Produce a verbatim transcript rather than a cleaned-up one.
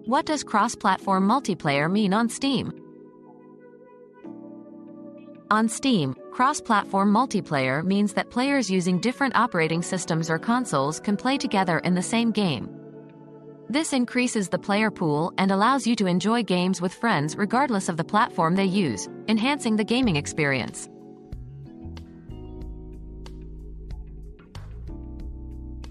What does cross-platform multiplayer mean on Steam? On Steam, cross-platform multiplayer means that players using different operating systems or consoles can play together in the same game. This increases the player pool and allows you to enjoy games with friends regardless of the platform they use, enhancing the gaming experience.